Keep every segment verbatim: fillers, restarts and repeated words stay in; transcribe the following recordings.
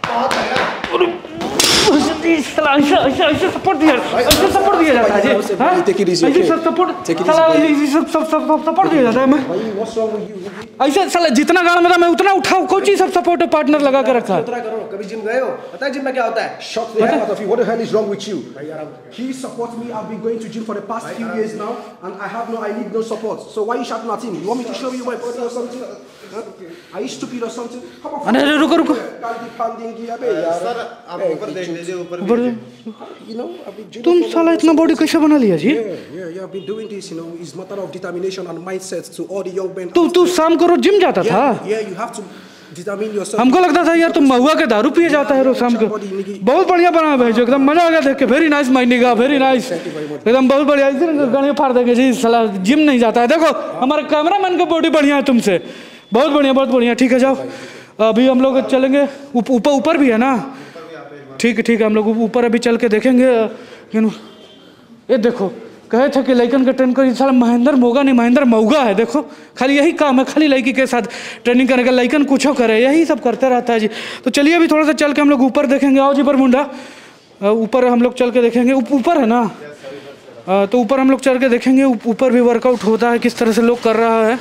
ऐसे सपोर्ट दिया ऐसे सपोर्ट दिया जाता है जी ऐसे सपोर्ट सपोर्ट दिया जाता है मैं ऐसे साला जितना गाड़ मेरा मैं उतना उठाऊं कोई चीज सब सपोर्ट पार्टनर लगा के रखा है। कभी जिम गए हो? पता है जिम में क्या होता है? Shock the hell out of you. What the hell is wrong with you? He supports me. I've been going to gym for the past few years now, and I have no, I need no support. So why you shouting at him? You want me to show you my body or something? Huh? Are you stupid or something? Come on. अरे रुको रुको। Sir आप ऊपर देख लीजिए ऊपर। ऊपर You know, I've been gymming. तुम साला इतना बॉडी कैसे बना लिया जी? Yeah, yeah, yeah. I've been doing this. You know, it's matter of determination and mindset to all the young men. तू तू शाम को रोज जिम जाता था? Yeah, you have to. हमको लगता था यार तुम महुआ के दारू पिए जाता है रोज शाम को। बहुत बढ़िया बना है जो एकदम मजा आ गया देख के। वेरी नाइस माइंडी का वेरी नाइस एकदम बहुत बढ़िया। इधर गाड़ी फाड़ देंगे जी साला जिम नहीं जाता है। देखो हमारे कैमरामैन का बॉडी बढ़िया है तुमसे बहुत बढ़िया बहुत बढ़िया। ठीक है जाओ अभी हम लोग चलेंगे ऊपर ऊपर भी है ना? ठीक है ठीक है हम लोग ऊपर अभी चल के देखेंगे। ये देखो कहे थे कि लड़कन का ट्रेन कर साला महेंद्र मोगा नहीं महेंद्र मऊगा है। देखो खाली यही काम है खाली लड़की के साथ ट्रेनिंग करने का। लड़कन कुछ करे यही सब करते रहता है जी। तो चलिए अभी थोड़ा सा चल के हम लोग ऊपर देखेंगे। आओ जी पर मुंडा ऊपर हम लोग चल के देखेंगे। ऊपर है ना तो ऊपर हम लोग चल के देखेंगे। ऊपर भी वर्कआउट होता है किस तरह से लोग कर रहा है।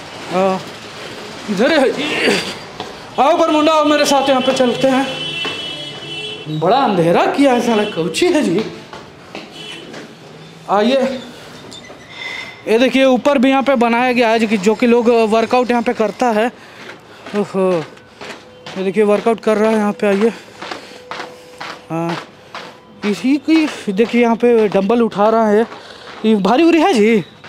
इधर आओ पर मुंडा आओ मेरे साथ यहाँ पे चलते हैं। बड़ा अंधेरा किया है साला कौची है जी। आइए ये देखिए ऊपर भी यहाँ पे बनाया गया है जो कि लोग वर्कआउट यहाँ पे करता है। ओहो ये देखिए वर्कआउट कर रहा है यहाँ पे। आइए हाँ इसी की देखिए यहाँ पे डंबल उठा रहा है। ये भारी उरी है जी।